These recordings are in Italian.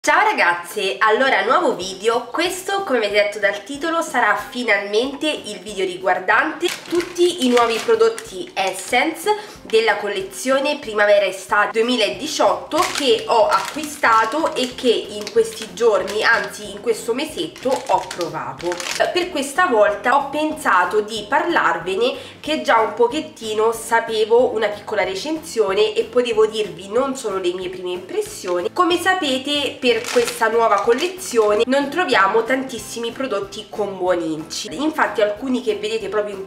Ciao ragazze, allora nuovo video. Questo, come avete detto dal titolo, sarà finalmente il video riguardante tutti i nuovi prodotti Essence della collezione primavera-estate 2018 che ho acquistato e che in questi giorni, anzi in questo mesetto, ho provato. Per questa volta ho pensato di parlarvene, che già un pochettino sapevo una piccola recensione e potevo dirvi non solo le mie prime impressioni. Come sapete, per questa nuova collezione non troviamo tantissimi prodotti con buoni inci, infatti alcuni che vedrete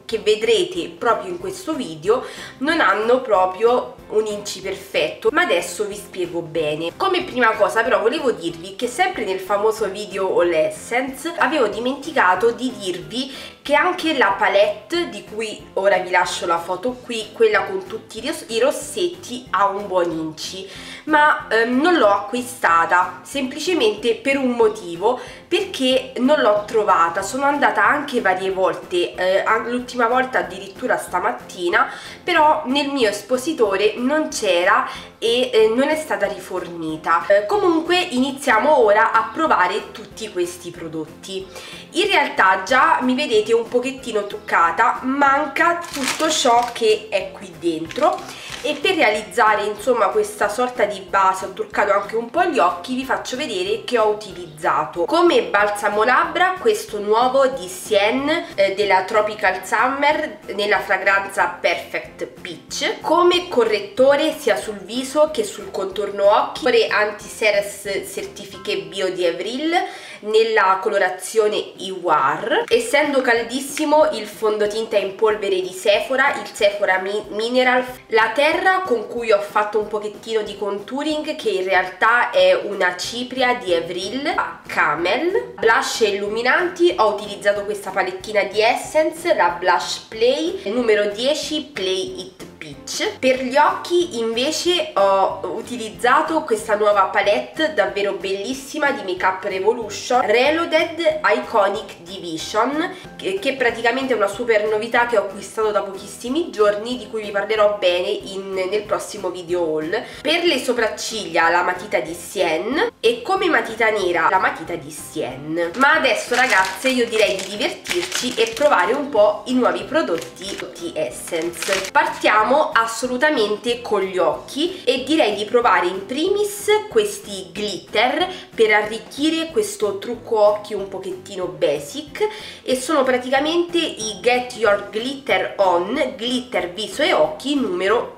proprio in questo video non hanno proprio un inci perfetto, ma adesso vi spiego bene. Come prima cosa però volevo dirvi che sempre nel famoso video All Essence avevo dimenticato di dirvi che anche la palette, di cui ora vi lascio la foto qui, quella con tutti i rossetti, ha un buon inci, ma non l'ho acquistata semplicemente per un motivo, perché non l'ho trovata. Sono andata anche varie volte, l'ultima volta addirittura stamattina, però nel mio espositore non c'era e non è stata rifornita. Comunque iniziamo ora a provare tutti questi prodotti. In realtà già mi vedete un pochettino truccata, manca tutto ciò che è qui dentro, e per realizzare insomma questa sorta di base ho truccato anche un po' gli occhi. Vi faccio vedere che ho utilizzato come balsamo labbra questo nuovo di Sienne della Tropical Summer nella fragranza Perfect Peach, come correttore sia sul viso che sul contorno occhi, anti-ceres certifiche bio di Avril nella colorazione Ivoire. Essendo caldissimo, il fondotinta in polvere di Sephora, il Sephora Mineral, la terra con cui ho fatto un pochettino di contouring, che in realtà è una cipria di Avril, Camel. Blush e illuminanti, ho utilizzato questa palettina di Essence, la Blush Play numero 10 Play It Peach. Per gli occhi invece ho utilizzato questa nuova palette davvero bellissima di Make Up Revolution Reloaded Iconic Division, che praticamente è una super novità che ho acquistato da pochissimi giorni, di cui vi parlerò bene nel prossimo video haul. Per le sopracciglia la matita di Sienne e come matita nera la matita di Sienne. Ma adesso ragazze io direi di divertirci e provare un po' i nuovi prodotti di Essence. Partiamo assolutamente con gli occhi e direi di provare in primis questi glitter per arricchire questo trucco occhi un pochettino basic, e sono praticamente i Get Your Glitter On glitter viso e occhi numero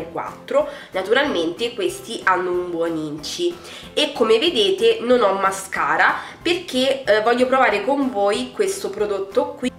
04. Naturalmente questi hanno un buon inci e come vedete non ho mascara perché voglio provare con voi questo prodotto qui,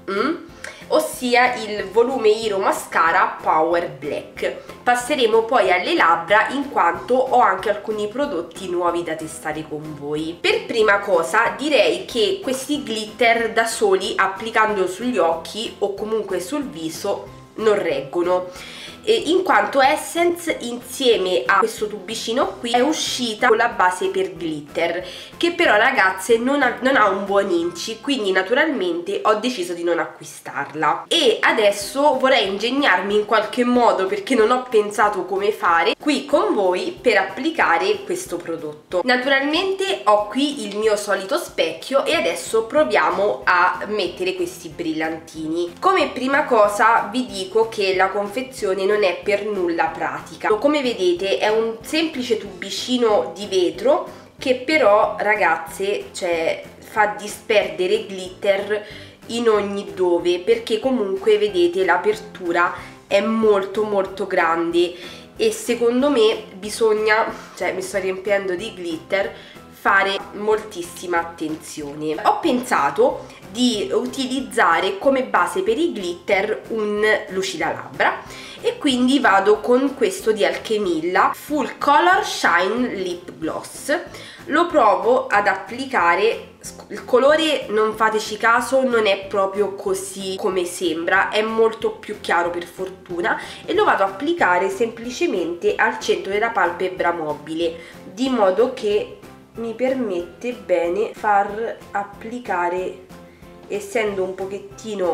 ossia il Volume Hero Mascara Power Black. Passeremo poi alle labbra in quanto ho anche alcuni prodotti nuovi da testare con voi. Per prima cosa direi che questi glitter da soli, applicando sugli occhi o comunque sul viso, non reggono, in quanto Essence insieme a questo tubicino qui è uscita con la base per glitter, che però ragazze non ha un buon inci, quindi naturalmente ho deciso di non acquistarla. E adesso vorrei ingegnarmi in qualche modo, perché non ho pensato come fare qui con voi per applicare questo prodotto. Naturalmente ho qui il mio solito specchio e adesso proviamo a mettere questi brillantini. Come prima cosa vi dico che la confezione non è per nulla pratica. Come vedete è un semplice tubicino di vetro che però ragazze, cioè, fa disperdere glitter in ogni dove, perché comunque vedete l'apertura è molto grande e secondo me bisogna, cioè mi sto riempiendo di glitter, fare moltissima attenzione. Ho pensato di utilizzare come base per i glitter un lucidalabbra e quindi vado con questo di Alchemilla Full Color Shine Lip Gloss. Lo provo ad applicare. Il colore, non fateci caso, non è proprio così come sembra, è molto più chiaro per fortuna, e lo vado ad applicare semplicemente al centro della palpebra mobile, di modo che mi permette bene far applicare, essendo un pochettino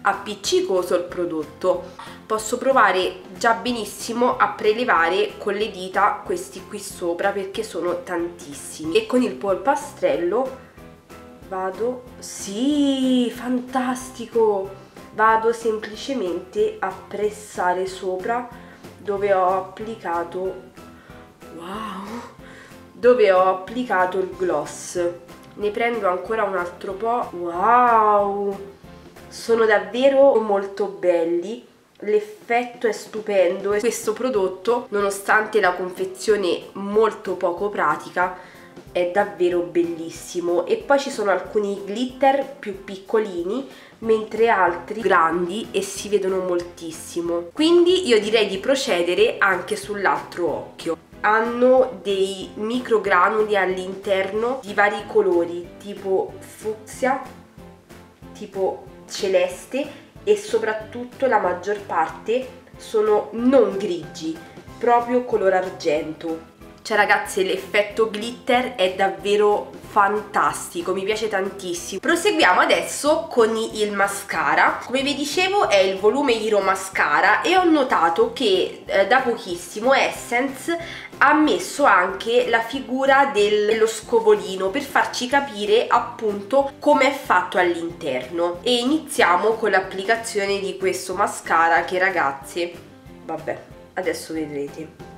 appiccicoso il prodotto. Posso provare già benissimo a prelevare con le dita questi qui sopra perché sono tantissimi, e con il polpastrello vado, sì, fantastico, vado semplicemente a pressare sopra dove ho applicato, wow, dove ho applicato il gloss. Ne prendo ancora un altro po', wow, sono davvero molto belli, l'effetto è stupendo e questo prodotto, nonostante la confezione molto poco pratica, è davvero bellissimo. E poi ci sono alcuni glitter più piccolini mentre altri grandi e si vedono moltissimo, quindi io direi di procedere anche sull'altro occhio. Hanno dei microgranuli all'interno di vari colori, tipo fucsia, tipo celeste, e soprattutto la maggior parte sono non grigi, proprio color argento. Cioè ragazze, l'effetto glitter è davvero fantastico, mi piace tantissimo. Proseguiamo adesso con il mascara. Come vi dicevo è il Volume Hero Mascara e ho notato che da pochissimo Essence ha messo anche la figura dello scovolino per farci capire appunto come è fatto all'interno. E iniziamo con l'applicazione di questo mascara che ragazze, vabbè, adesso vedrete.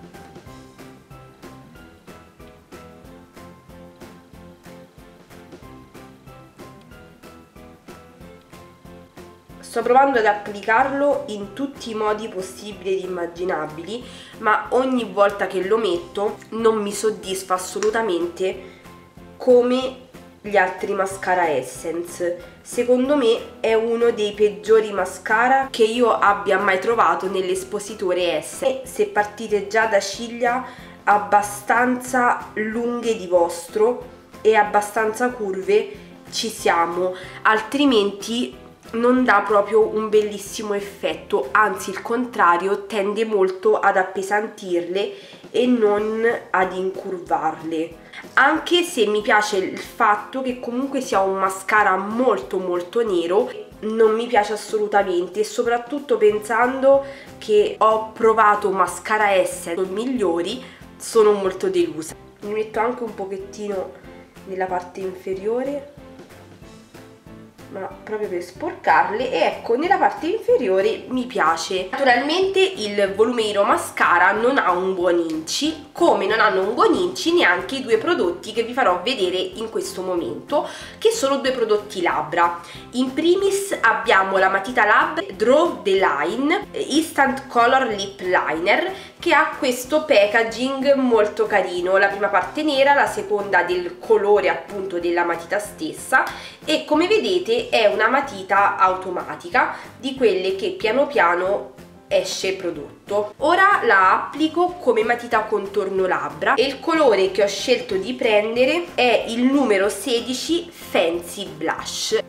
Sto provando ad applicarlo in tutti i modi possibili ed immaginabili, ma ogni volta che lo metto non mi soddisfa assolutamente come gli altri mascara Essence. Secondo me è uno dei peggiori mascara che io abbia mai trovato nell'espositore Essence. Se partite già da ciglia abbastanza lunghe di vostro e abbastanza curve, ci siamo, altrimenti non dà proprio un bellissimo effetto, anzi il contrario, tende molto ad appesantirle e non ad incurvarle. Anche se mi piace il fatto che comunque sia un mascara molto molto nero, non mi piace assolutamente, soprattutto pensando che ho provato mascara Essence migliori, sono molto delusa. Mi metto anche un pochettino nella parte inferiore, ma proprio per sporcarle, e ecco, nella parte inferiore mi piace. Naturalmente il Volume Hero Mascara non ha un buon inci, come non hanno un buon inci neanche i due prodotti che vi farò vedere in questo momento, che sono due prodotti labbra. In primis abbiamo la matita labbra Draw the Line Instant Color Lip Liner, che ha questo packaging molto carino, la prima parte nera, la seconda del colore appunto della matita stessa, e come vedete è una matita automatica, di quelle che piano piano esce prodotto. Ora la applico come matita contorno labbra e il colore che ho scelto di prendere è il numero 16 Fancy Blush.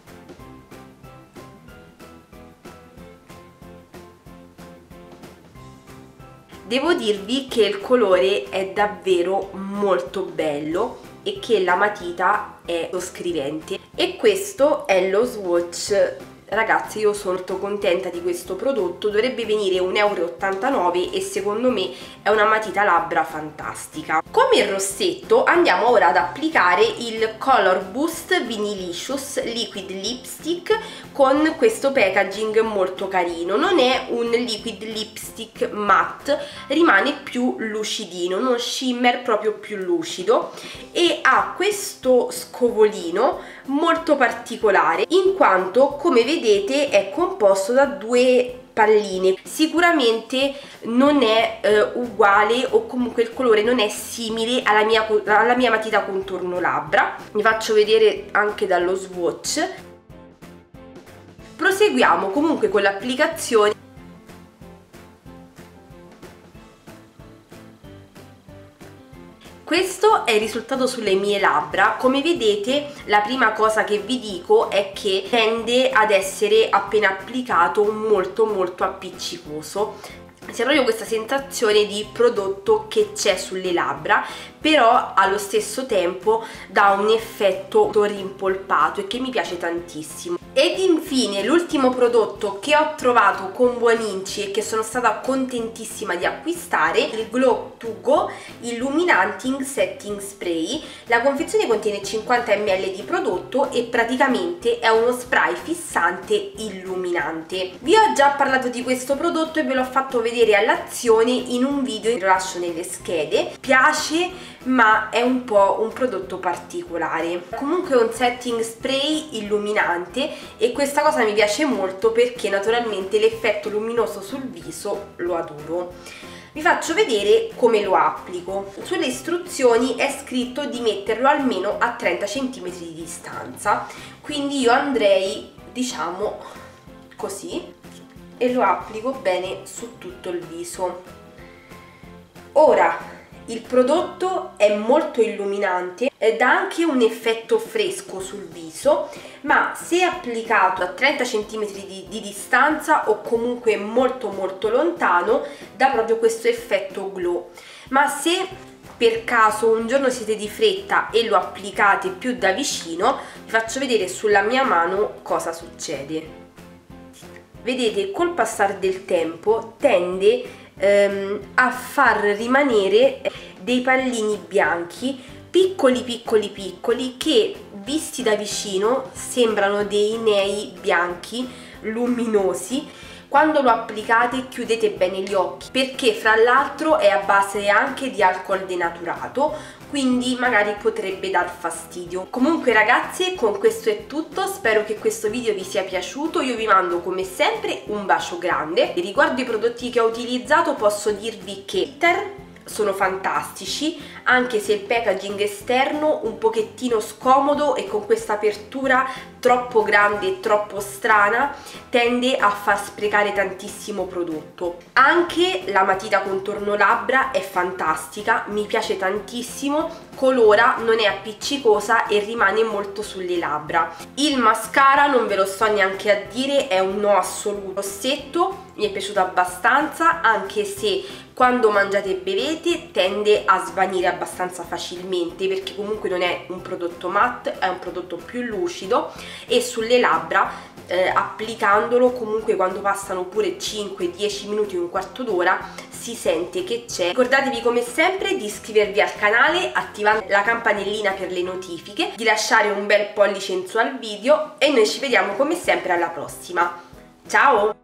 Devo dirvi che il colore è davvero molto bello e che la matita è scrivente, e questo è lo swatch. Ragazzi, io sono molto contenta di questo prodotto, dovrebbe venire 1,89 € e secondo me è una matita labbra fantastica. Come il rossetto andiamo ora ad applicare il Color Boost Vinylicious Liquid Lipstick con questo packaging molto carino. Non è un liquid lipstick matte, rimane più lucidino, non shimmer, proprio più lucido, e ha questo scovolino molto particolare in quanto, come vedete, è composto da due palline. Sicuramente non è uguale, o comunque il colore non è simile alla mia matita contorno labbra. Vi faccio vedere anche dallo swatch. Proseguiamo comunque con l'applicazione. Questo è il risultato sulle mie labbra. Come vedete, la prima cosa che vi dico è che tende ad essere appena applicato molto molto appiccicoso. Si ha proprio questa sensazione di prodotto che c'è sulle labbra, però allo stesso tempo dà un effetto rimpolpato e che mi piace tantissimo. Ed infine l'ultimo prodotto che ho trovato con Buoninci e che sono stata contentissima di acquistare, il Glow to Go Illuminating Setting Spray. La confezione contiene 50 ml di prodotto e praticamente è uno spray fissante illuminante. Vi ho già parlato di questo prodotto e ve l'ho fatto vedere all'azione in un video che lo lascio nelle schede. Piace, ma è un po' un prodotto particolare. Comunque è un setting spray illuminante e questa cosa mi piace molto perché naturalmente l'effetto luminoso sul viso lo adoro. Vi faccio vedere come lo applico. Sulle istruzioni è scritto di metterlo almeno a 30 cm di distanza, quindi io andrei, diciamo, così, e lo applico bene su tutto il viso. Ora, il prodotto è molto illuminante e dà anche un effetto fresco sul viso, ma se applicato a 30 cm di distanza o comunque molto lontano dà proprio questo effetto glow. Ma se per caso un giorno siete di fretta e lo applicate più da vicino, vi faccio vedere sulla mia mano cosa succede. Vedete, col passare del tempo tende a far rimanere dei pallini bianchi piccoli che visti da vicino sembrano dei nei bianchi luminosi. Quando lo applicate chiudete bene gli occhi perché fra l'altro è a base anche di alcol denaturato, quindi magari potrebbe dar fastidio. Comunque ragazze, con questo è tutto, spero che questo video vi sia piaciuto. Io vi mando come sempre un bacio grande e riguardo i prodotti che ho utilizzato posso dirvi che sono fantastici, anche se il packaging esterno un pochettino scomodo e con questa apertura troppo grande e troppo strana tende a far sprecare tantissimo prodotto. Anche la matita contorno labbra è fantastica, mi piace tantissimo, colora, non è appiccicosa e rimane molto sulle labbra. Il mascara non ve lo sto neanche a dire, è un no assoluto. Rossetto mi è piaciuto abbastanza, anche se quando mangiate e bevete tende a svanire abbastanza facilmente perché comunque non è un prodotto matte, è un prodotto più lucido e sulle labbra applicandolo comunque quando passano pure 5-10 minuti, un quarto d'ora, si sente che c'è. Ricordatevi come sempre di iscrivervi al canale attivando la campanellina per le notifiche, di lasciare un bel pollice in su al video e noi ci vediamo come sempre alla prossima. Ciao!